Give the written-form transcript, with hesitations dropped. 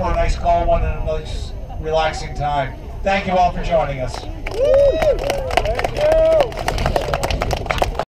for a nice calm one and a nice relaxing time. Thank you all for joining us.